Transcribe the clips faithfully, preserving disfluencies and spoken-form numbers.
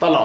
طلعوا.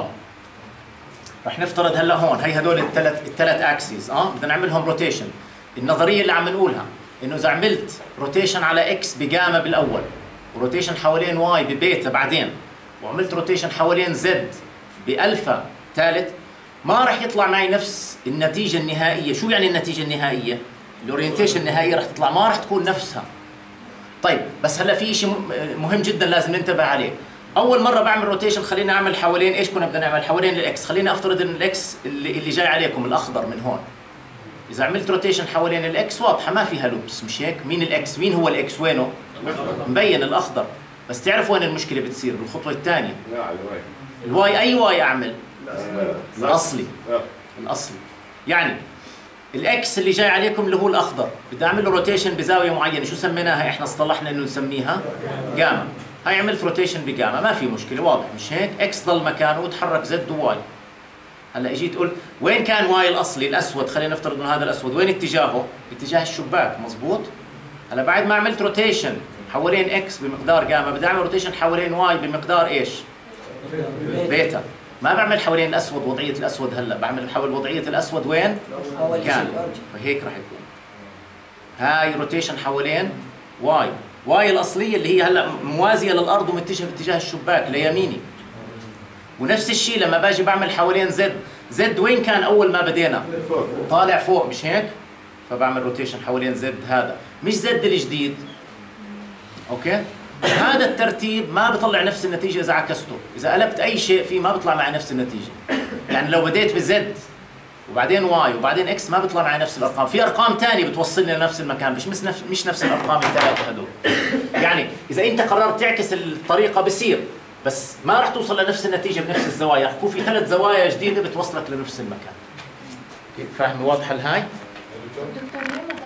رح نفترض هلا هون هي هدول الثلاث الثلاث اكسيز اه بدنا نعملهم روتيشن. النظريه اللي عم نقولها انه اذا عملت روتيشن على اكس بجاما بالاول، وروتيشن حوالين واي ببيتا بعدين، وعملت روتيشن حوالين زد بالفا ثالث، ما راح يطلع معي نفس النتيجه النهائيه. شو يعني النتيجه النهائيه؟ الاورينتيشن النهائيه راح تطلع ما راح تكون نفسها. طيب بس هلا في شيء مهم جدا لازم ننتبه عليه. اول مره بعمل روتيشن خليني اعمل حوالين ايش كنا بدنا نعمل؟ حوالين الاكس. خليني افترض ان الاكس اللي, اللي جاي عليكم الاخضر من هون. اذا عملت روتيشن حوالين الاكس واضحه ما فيها لبس، مش هيك؟ مين الاكس؟ مين هو الاكس؟ وينه؟ مبين الاخضر. بس تعرف وين المشكله بتصير؟ بالخطوه الثانيه. لا الواي. الواي اي واي اعمل؟ الاصلي. الاصلي. يعني الاكس اللي جاي عليكم اللي هو الاخضر بدي اعمل له روتيشن بزاويه معينه، شو سميناها احنا؟ اصطلحنا انه نسميها جاما. هاي عملت روتيشن بجاما ما في مشكله، واضح مش هيك؟ اكس ضل مكانه وتحرك زد وواي. هلا اجيت قلت وين كان واي الاصلي الاسود؟ خلينا نفترض انه هذا الاسود، وين اتجاهه؟ اتجاه الشباك، مزبوط؟ هلا بعد ما عملت روتيشن حوالين اكس بمقدار جاما بدي اعمل روتيشن حوالين واي بمقدار ايش؟ بيتا. ما بعمل حوالين الاسود وضعيه الاسود، هلا بعمل حول وضعيه الاسود وين؟ كان. فهيك راح يكون. هاي روتيشن حوالين واي، واي الاصليه اللي هي هلا موازيه للارض ومتجهه باتجاه الشباك ليميني. ونفس الشيء لما باجي بعمل حوالين زد، زد وين كان اول ما بدينا؟ طالع فوق مش هيك؟ فبعمل روتيشن حوالين زد هذا، مش زد الجديد. اوكي؟ هذا الترتيب ما بيطلع نفس النتيجه اذا عكسته، اذا قلبت اي شيء فيه ما بيطلع معي نفس النتيجه. يعني لو بديت بزد وبعدين واي وبعدين اكس ما بيطلع معي نفس الارقام، في ارقام ثانيه بتوصلني لنفس المكان مش مش نفس مش نفس الارقام الثلاثه هذول. يعني اذا انت قررت تعكس الطريقه بصير، بس ما راح توصل لنفس النتيجه بنفس الزوايا، راح يكون في ثلاث زوايا جديده بتوصلك لنفس المكان. فاهم؟ واضحه الهاي؟